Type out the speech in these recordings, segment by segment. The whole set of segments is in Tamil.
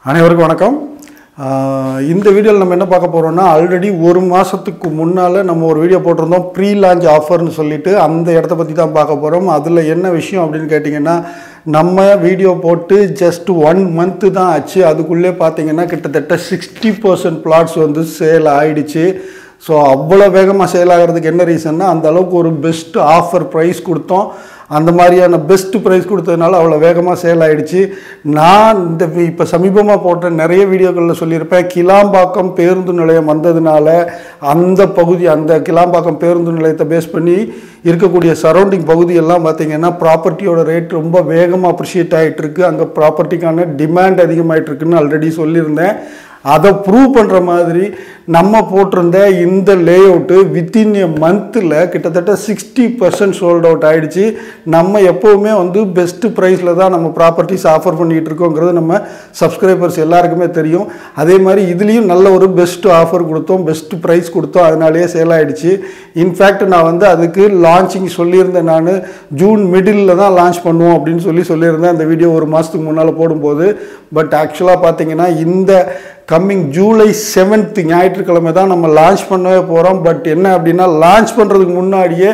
அனைவருக்கும் வணக்கம். இந்த வீடியோவில் நம்ம என்ன பார்க்க போகிறோம்னா, ஆல்ரெடி ஒரு மாதத்துக்கு முன்னால் நம்ம ஒரு வீடியோ போட்டிருந்தோம் ப்ரீ லான்ச் ஆஃபர்னு சொல்லிட்டு. அந்த இடத்த பற்றி தான் பார்க்க போகிறோம். அதில் என்ன விஷயம் அப்படின்னு கேட்டிங்கன்னா, நம்ம வீடியோ போட்டு ஜஸ்ட் 1 மந்த்து தான் ஆச்சு. அதுக்குள்ளே பார்த்தீங்கன்னா கிட்டத்தட்ட 60% பிளாட்ஸ் வந்து சேல் ஆகிடுச்சு. ஸோ அவ்வளோ வேகமாக சேல் ஆகிறதுக்கு என்ன ரீசன்னா, அந்த அளவுக்கு ஒரு பெஸ்ட் ஆஃபர் ப்ரைஸ் கொடுத்தோம். அந்த மாதிரியான பெஸ்ட் ப்ரைஸ் கொடுத்ததுனால அவ்வளோ வேகமாக சேல் ஆகிடுச்சு. நான் இப்போ சமீபமாக போட்ட நிறைய வீடியோக்களில் சொல்லியிருப்பேன், கிளாம்பாக்கம் பேருந்து நிலையம் வந்ததுனால அந்த பகுதி, அந்த கிளாம்பாக்கம் பேருந்து நிலையத்தை பேஸ் பண்ணி இருக்கக்கூடிய சரௌண்டிங் பகுதியெல்லாம் பார்த்திங்கன்னா ப்ராப்பர்ட்டியோட ரேட் ரொம்ப வேகமாக அப்ரிஷியேட் ஆகிட்டுருக்கு. அங்கே ப்ராப்பர்ட்டிக்கான டிமாண்ட் அதிகமாகிட்டுருக்குன்னு ஆல்ரெடி சொல்லியிருந்தேன். அதை ப்ரூவ் பண்ணுற மாதிரி நம்ம போட்டிருந்த இந்த லே அவுட்டு வித்தின் எ மந்தில் கிட்டத்தட்ட 60% சோல்ட் அவுட் ஆகிடுச்சு. நம்ம எப்போவுமே வந்து பெஸ்ட்டு ப்ரைஸில் தான் நம்ம ப்ராப்பர்ட்டிஸ் ஆஃபர் பண்ணிகிட்டு இருக்கோங்கிறது நம்ம சப்ஸ்கிரைபர்ஸ் எல்லாருக்குமே தெரியும். அதே மாதிரி இதுலேயும் நல்ல ஒரு பெஸ்ட்டு ஆஃபர் கொடுத்தோம், பெஸ்ட்டு ப்ரைஸ் கொடுத்தோம். அதனாலேயே சேல் ஆகிடுச்சு. இன்ஃபேக்ட் நான் வந்து அதுக்கு லான்ச்சிங் சொல்லியிருந்தேன். நான் ஜூன் மிடில் தான் லான்ச் பண்ணுவோம் அப்படின்னு சொல்லியிருந்தேன் அந்த வீடியோ ஒரு மாதத்துக்கு முன்னால் போடும்போது. பட் ஆக்சுவலாக பார்த்தீங்கன்னா இந்த கம்மிங் ஜூலை 7 ஞாயிற்றுக்கிழமை தான் நம்ம லான்ச் பண்ணவே போகிறோம். பட் என்ன அப்படின்னா, லான்ச் பண்ணுறதுக்கு முன்னாடியே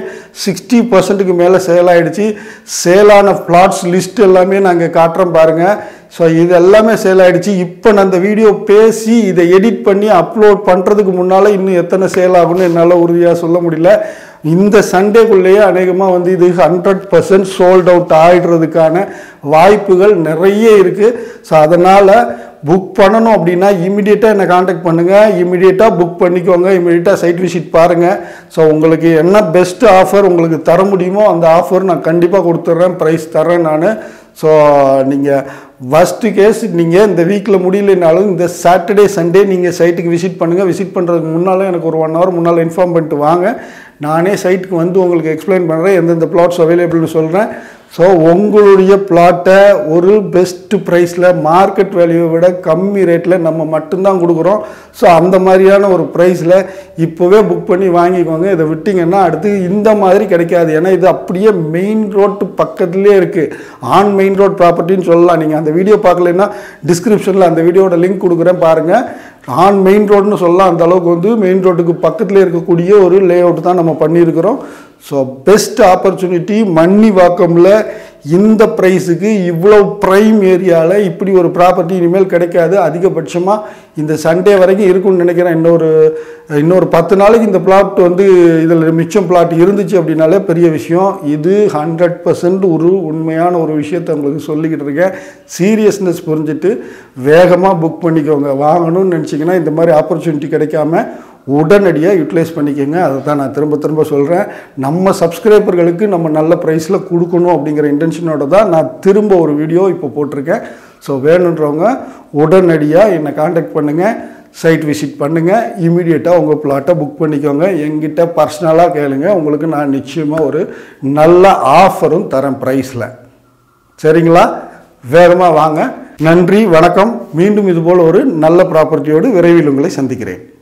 60%க்கு மேலே சேல் ஆகிடுச்சு. சேலான பிளாட்ஸ் லிஸ்ட் எல்லாமே நாங்கள் காட்டுறோம் பாருங்கள். ஸோ இது எல்லாமே சேல் ஆகிடுச்சு. இப்போ நான் அந்த வீடியோ பேசி இதை எடிட் பண்ணி அப்லோட் பண்ணுறதுக்கு முன்னால் இன்னும் எத்தனை சேல் ஆகும்னு என்னால் உறுதியாக சொல்ல முடியல. இந்த சண்டேக்குள்ளேயே அநேகமாக வந்து இது 100% சோல்ட் அவுட் ஆகிடுறதுக்கான வாய்ப்புகள் நிறைய இருக்குது. ஸோ அதனால் புக் பண்ணணும் அப்படின்னா இமீடியட்டாக என்னை காண்டாக்ட் பண்ணுங்கள், இமீடியட்டாக புக் பண்ணிக்கோங்க, இமீடியட்டாக சைட் விசிட் பாருங்கள். ஸோ உங்களுக்கு என்ன பெஸ்ட் ஆஃபர் உங்களுக்கு தர முடியுமோ அந்த ஆஃபர் நான் கண்டிப்பாக கொடுத்துட்றேன், ப்ரைஸ் தரேன் நான். ஸோ நீங்கள் ஃபஸ்ட்டு கேஸ் நீங்கள் இந்த வீக்கில் முடியலைனாலும் இந்த சாட்டர்டே சண்டே நீங்கள் சைட்டுக்கு விசிட் பண்ணுங்கள். விசிட் பண்ணுறதுக்கு முன்னால் எனக்கு ஒரு 1 hour முன்னால் இன்ஃபார்ம் பண்ணிட்டு வாங்க. நானே சைட்டுக்கு வந்து உங்களுக்கு எக்ஸ்பிளைன் பண்ணுறேன், எந்தெந்த பிளாட்ஸ் அவைலபிள்னு சொல்கிறேன். ஸோ உங்களுடைய பிளாட்டை ஒரு பெஸ்ட்டு ப்ரைஸில் மார்க்கெட் வேல்யூவை விட கம்மி ரேட்டில் நம்ம மட்டும்தான் கொடுக்குறோம். ஸோ அந்த மாதிரியான ஒரு ப்ரைஸில் இப்போவே புக் பண்ணி வாங்கிக்கோங்க. இதை விட்டிங்கன்னா அடுத்து இந்த மாதிரி கிடைக்காது. ஏன்னா இது அப்படியே மெயின் ரோட்டு பக்கத்துலேயே இருக்குது. ஆன் மெயின் ரோட் ப்ராப்பர்ட்டின்னு சொல்லலாம். நீங்கள் அந்த வீடியோ பார்க்கலன்னா டிஸ்கிரிப்ஷனில் அந்த வீடியோட லிங்க் கொடுக்குறேன் பாருங்கள். ஆன் மெயின் ரோடுன்னு சொல்லலாம். அந்த அளவுக்கு வந்து மெயின் ரோட்டுக்கு பக்கத்தில் இருக்கக்கூடிய ஒரு லே அவுட் தான் நம்ம பண்ணியிருக்கிறோம். ஸோ பெஸ்ட் ஆப்பர்ச்சுனிட்டி மன்னிவாக்கமில் இந்த ப்ரைஸுக்கு இவ்வளோ ப்ரைம் ஏரியாவில் இப்படி ஒரு ப்ராப்பர்ட்டி இனிமேல் கிடைக்காது. அதிகபட்சமாக இந்த சண்டே வரைக்கும் இருக்குன்னு நினைக்கிறேன். இன்னொரு 10 நாளைக்கு இந்த பிளாட் வந்து இதில் மிச்சம் பிளாட் இருந்துச்சு அப்படின்னாலே பெரிய விஷயம். இது 100% ஒரு உண்மையான ஒரு விஷயத்தை உங்களுக்கு சொல்லிக்கிட்டு இருக்கேன். சீரியஸ்னஸ் புரிஞ்சுட்டு வேகமாக புக் பண்ணிக்கோங்க. வாங்கணும்னு நினச்சிங்கன்னா இந்த மாதிரி ஆப்பர்ச்சுனிட்டி கிடைக்காம உடனடியாக யூட்டிலைஸ் பண்ணிக்கோங்க. அதை தான் நான் திரும்ப சொல்கிறேன். நம்ம சப்ஸ்கிரைபர்களுக்கு நம்ம நல்ல ப்ரைஸில் கொடுக்கணும் அப்படிங்கிற இன்டென்ஷனோட தான் நான் திரும்ப ஒரு வீடியோ இப்போ போட்டிருக்கேன். ஸோ வேணுன்றவங்க உடனடியாக என்னை காண்டாக்ட் பண்ணுங்கள், சைட் விசிட் பண்ணுங்கள், இமீடியட்டாக உங்கள் பிளாட்டை புக் பண்ணிக்கோங்க. என்கிட்ட பர்சனலாக கேளுங்க, உங்களுக்கு நான் நிச்சயமாக ஒரு நல்ல ஆஃபரும் தரேன் ப்ரைஸில். சரிங்களா? வேகமாக வாங்க. நன்றி, வணக்கம். மீண்டும் இதுபோல் ஒரு நல்ல ப்ராப்பர்ட்டியோடு விரைவில் உங்களை சந்திக்கிறேன்.